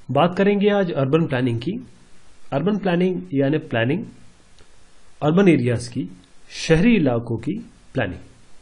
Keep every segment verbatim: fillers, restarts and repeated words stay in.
बात करेंगे आज अर्बन प्लानिंग की। अर्बन प्लानिंग यानी प्लानिंग अर्बन एरियाज की, शहरी इलाकों की प्लानिंग।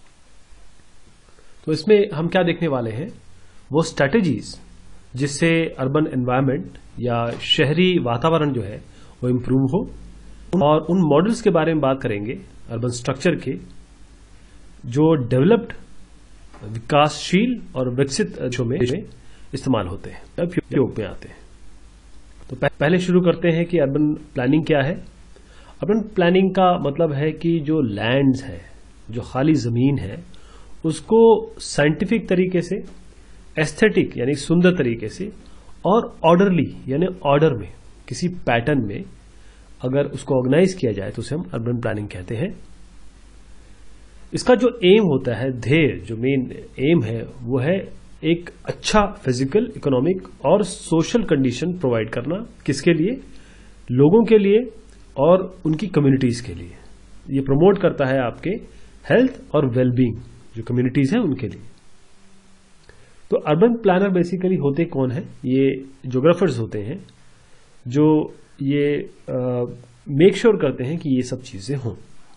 तो इसमें हम क्या देखने वाले हैं, वो स्ट्रैटेजीज जिससे अर्बन एनवायरनमेंट या शहरी वातावरण जो है वो इम्प्रूव हो, और उन मॉडल्स के बारे में बात करेंगे अर्बन स्ट्रक्चर के जो डेवलप्ड, विकासशील और विकसित देशों में इस्तेमाल होते हैं, तब उपयोग में आते हैं। तो पहले शुरू करते हैं कि अर्बन प्लानिंग क्या है। अर्बन प्लानिंग का मतलब है कि जो लैंड्स है, जो खाली जमीन है, उसको साइंटिफिक तरीके से, एस्थेटिक यानी सुंदर तरीके से, और ऑर्डरली यानी ऑर्डर में, किसी पैटर्न में अगर उसको ऑर्गेनाइज किया जाए तो उसे हम अर्बन प्लानिंग कहते हैं। इसका जो एम होता है, ध्येय, जो मेन एम है, वो है एक अच्छा फिजिकल, इकोनॉमिक और सोशल कंडीशन प्रोवाइड करना। किसके लिए? लोगों के लिए और उनकी कम्युनिटीज के लिए। ये प्रमोट करता है आपके हेल्थ और वेलबींग, जो कम्युनिटीज हैं उनके लिए। तो अर्बन प्लानर बेसिकली होते कौन है? ये ज्योग्राफर्स होते हैं जो ये मेक श्योर करते हैं कि ये सब चीजें हों।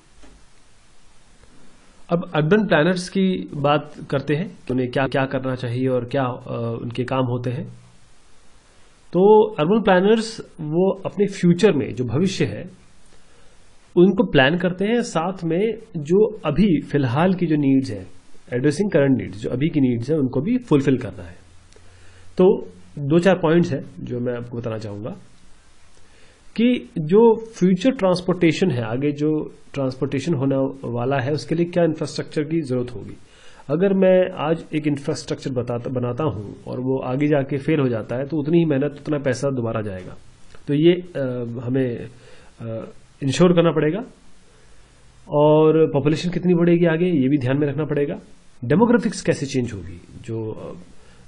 अब अर्बन प्लानर्स की बात करते हैं कि उन्हें क्या क्या करना चाहिए और क्या आ, उनके काम होते हैं। तो अर्बन प्लानर्स वो अपने फ्यूचर में, जो भविष्य है, उनको प्लान करते हैं, साथ में जो अभी फिलहाल की जो नीड्स है, एड्रेसिंग करंट नीड्स, जो अभी की नीड्स है, उनको भी फुलफिल करना है। तो दो चार पॉइंट्स हैं जो मैं आपको बताना चाहूंगा कि जो फ्यूचर ट्रांसपोर्टेशन है, आगे जो ट्रांसपोर्टेशन होने वाला है, उसके लिए क्या इंफ्रास्ट्रक्चर की जरूरत होगी। अगर मैं आज एक इंफ्रास्ट्रक्चर बताता बनाता हूं और वो आगे जाके फेल हो जाता है, तो उतनी ही मेहनत, उतना पैसा दोबारा जाएगा। तो ये आ, हमें इंश्योर करना पड़ेगा। और पॉपुलेशन कितनी बढ़ेगी आगे, ये भी ध्यान में रखना पड़ेगा। डेमोग्राफिक्स कैसे चेंज होगी, जो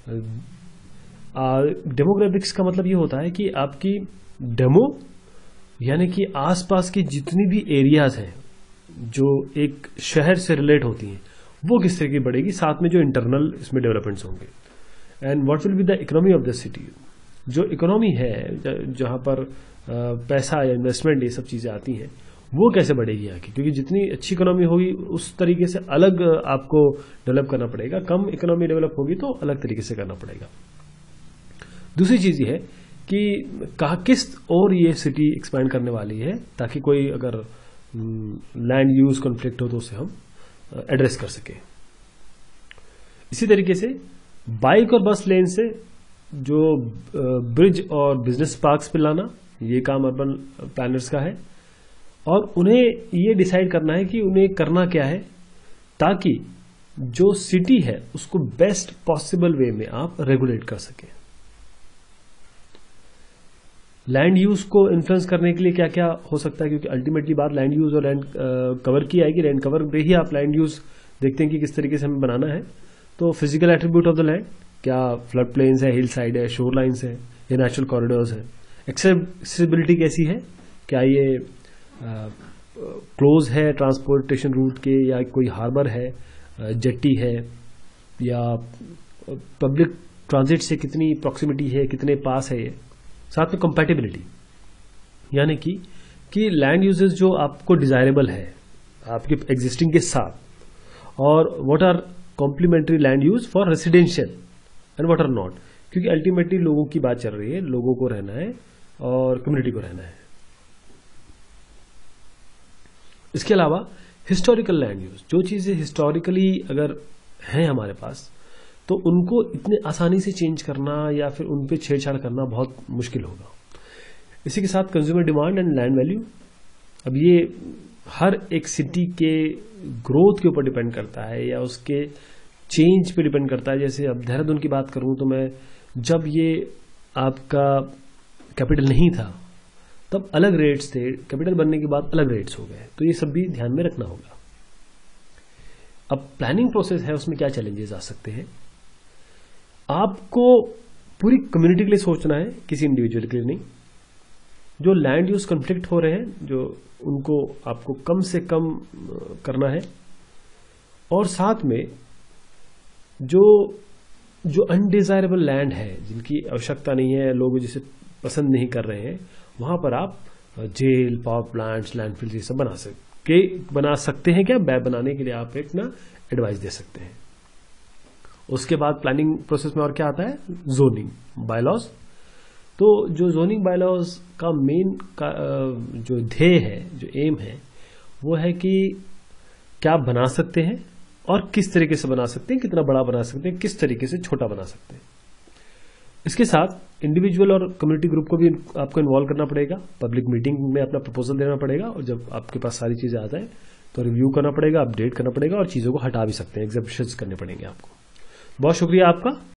डेमोग्राफिक्स का मतलब ये होता है कि आपकी डेमो यानी कि आसपास की जितनी भी एरियाज हैं जो एक शहर से रिलेट होती हैं, वो किस तरह की बढ़ेगी, साथ में जो इंटरनल इसमें डेवलपमेंट्स होंगे। And what will be the economy of the city, जो इकोनॉमी है, जहां पर पैसा या इन्वेस्टमेंट, ये सब चीजें आती हैं, वो कैसे बढ़ेगी आगे। क्योंकि जितनी अच्छी इकोनॉमी होगी उस तरीके से अलग आपको डेवलप करना पड़ेगा, कम इकोनॉमी डेवलप होगी तो अलग तरीके से करना पड़ेगा। दूसरी चीज ये है कि कहा किस और ये सिटी एक्सपैंड करने वाली है, ताकि कोई अगर लैंड यूज कॉन्फ्लिक्ट हो तो उसे हम एड्रेस कर सके। इसी तरीके से बाइक और बस लेन से जो ब्रिज और बिजनेस पार्क्स पे लाना, ये काम अर्बन प्लानर्स का है। और उन्हें ये डिसाइड करना है कि उन्हें करना क्या है, ताकि जो सिटी है उसको बेस्ट पॉसिबल वे में आप रेगुलेट कर सकें। लैंड यूज को इन्फ्लुएंस करने के लिए क्या क्या हो सकता है, क्योंकि अल्टीमेटली बात लैंड यूज और लैंड कवर की आएगी। लैंड कवर पे ही आप लैंड यूज देखते हैं कि किस तरीके से हमें बनाना है। तो physical attribute of the land, क्या फ्लड प्लेन्स है, हिल साइड है, शोर लाइन्स है, या नेचुरल कॉरिडोर्स है। एक्सेसिबिलिटी कैसी है, क्या ये क्लोज है ट्रांसपोर्टेशन रूट के, या कोई हार्बर है, जेट्टी है, या पब्लिक ट्रांजिट से कितनी प्रॉक्सिमिटी है, कितने पास है ये। साथ में कंपैटिबिलिटी, यानी कि कि लैंड यूजेस जो आपको डिजायरेबल है आपके एग्जिस्टिंग के साथ, और what are complementary land use for residential and what are not. क्योंकि अल्टीमेटली लोगों की बात चल रही है, लोगों को रहना है और कम्युनिटी को रहना है। इसके अलावा हिस्टोरिकल लैंड यूज, जो चीजें हिस्टोरिकली अगर हैं हमारे पास, तो उनको इतने आसानी से चेंज करना या फिर उन पे छेड़छाड़ करना बहुत मुश्किल होगा। इसी के साथ consumer demand and land value. अब ये हर एक सिटी के ग्रोथ के ऊपर डिपेंड करता है या उसके चेंज पे डिपेंड करता है। जैसे अब देहरादून की बात करूं तो मैं, जब ये आपका कैपिटल नहीं था तब अलग रेट्स थे, कैपिटल बनने के बाद अलग रेट्स हो गए। तो ये सब भी ध्यान में रखना होगा। अब प्लानिंग प्रोसेस है, उसमें क्या चैलेंजेस आ सकते हैं। आपको पूरी कम्युनिटी के लिए सोचना है, किसी इंडिविजुअल के लिए नहीं। जो लैंड यूज कॉन्फ्लिक्ट हो रहे हैं, जो उनको आपको कम से कम करना है। और साथ में जो जो अनडिजायरेबल लैंड है, जिनकी आवश्यकता नहीं है, लोग जिसे पसंद नहीं कर रहे हैं, वहां पर आप जेल, पावर प्लांट्स, लैंडफिल्स ये सब बना सकते बना सकते हैं क्या? बनाने के लिए आप एक ना एडवाइस दे सकते हैं। उसके बाद प्लानिंग प्रोसेस में और क्या आता है? Zoning bylaws. तो जो जोनिंग बायलॉज का मेन का जो ध्येय है, जो एम है, वो है कि क्या आप बना सकते हैं और किस तरीके से बना सकते हैं, कितना बड़ा बना सकते हैं, किस तरीके से छोटा बना सकते हैं। इसके साथ इंडिविजुअल और कम्युनिटी ग्रुप को भी आपको इन्वॉल्व करना पड़ेगा, पब्लिक मीटिंग में अपना प्रपोजल देना पड़ेगा, और जब आपके पास सारी चीजें आ जाए तो रिव्यू करना पड़ेगा, अपडेट करना पड़ेगा, और चीजों को हटा भी सकते हैं, एग्जीबिशंस करने पड़ेंगे आपको। बहुत शुक्रिया आपका।